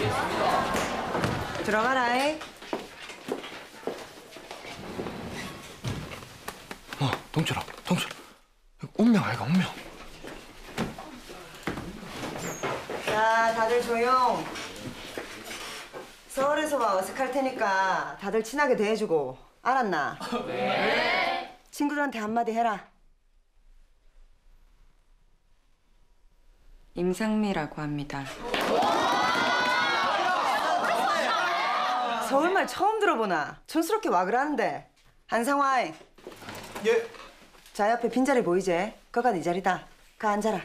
들어가라이. 동철아. 운명 아이가, 운명. 자, 다들 조용. 서울에서 와 어색할 테니까 다들 친하게 대해주고. 알았나? 네. 친구들한테 한마디 해라. 임상미라고 합니다. 서울말 처음 들어보나? 촌스럽게 와 그러는데. 한상화이. 예. 자, 옆에 빈자리 보이지? 거가 네 자리다. 가 앉아라.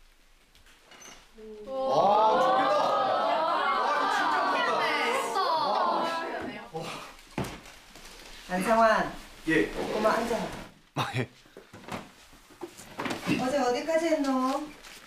안상환. 예. 꼬마 앉아라. 예. 어제 어디까지 했노?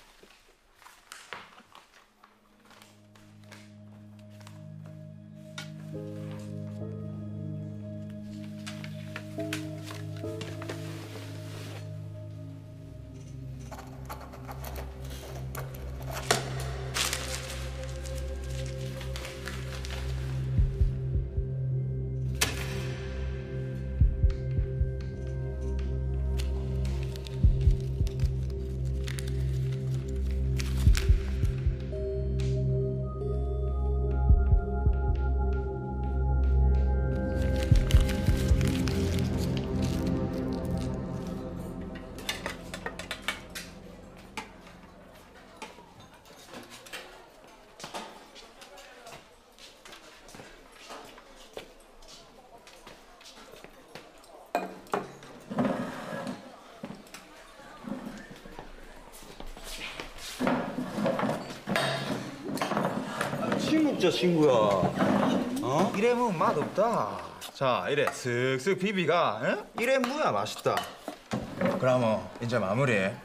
친구죠, 친구야. 이래면 맛없다. 자, 이래 슥슥 비비가, 이래 무야 맛있다. 그러면 이제 마무리해.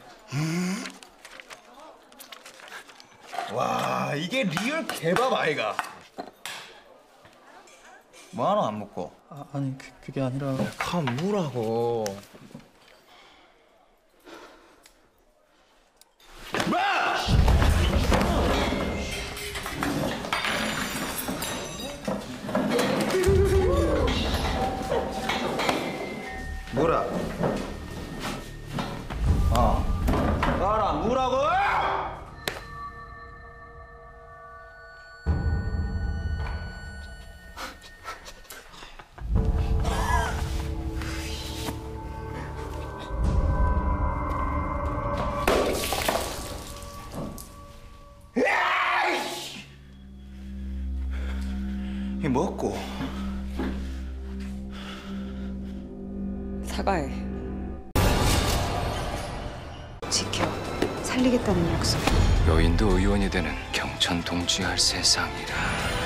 와, 이게 리얼 개밥 아이가. 뭐하노 안 먹고? 아니 그게 아니라 가 무라고. 뭐라? 가라, 무라고! 이 먹고. 사과해. 지켜. 살리겠다는 약속. 여인도 의원이 되는 경천 동지할 세상이라.